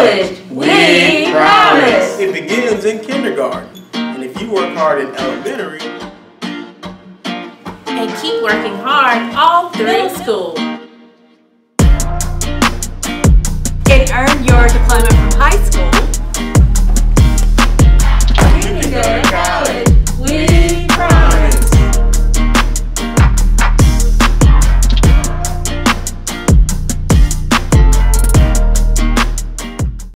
Greenwood, we promise. It begins in kindergarten, and if you work hard in elementary and keep working hard all through school, and earn your diploma from high school,